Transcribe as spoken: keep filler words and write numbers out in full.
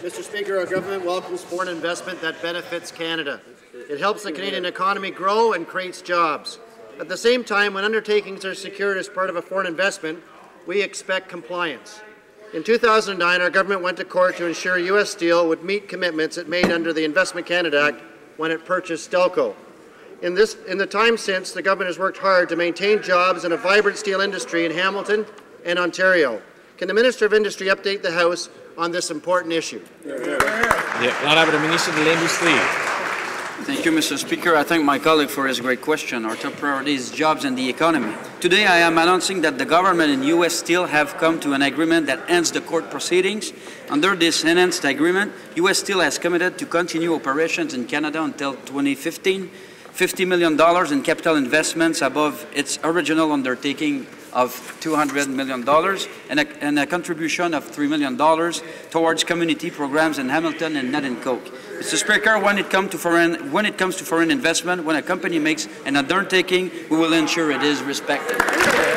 Mister Speaker, our government welcomes foreign investment that benefits Canada. It helps the Canadian economy grow and creates jobs. At the same time, when undertakings are secured as part of a foreign investment, we expect compliance. In two thousand nine, our government went to court to ensure U S Steel would meet commitments it made under the Investment Canada Act when it purchased Stelco. In, this, in the time since, the government has worked hard to maintain jobs and a vibrant steel industry in Hamilton and Ontario. Can the Minister of Industry update the House on this important issue? L'honorable Ministre de l'Industrie. Thank you, Mister Speaker. I thank my colleague for his great question. Our top priority is jobs and the economy. Today, I am announcing that the government and U S Steel have come to an agreement that ends the court proceedings. Under this enhanced agreement, U S Steel has committed to continue operations in Canada until twenty fifteen, fifty million dollars in capital investments above its original undertaking of two hundred million dollars and a, and a contribution of three million dollars towards community programs in Hamilton and Nanticoke. Mister Speaker, when it, come to foreign, when it comes to foreign investment, when a company makes an undertaking, we will ensure it is respected.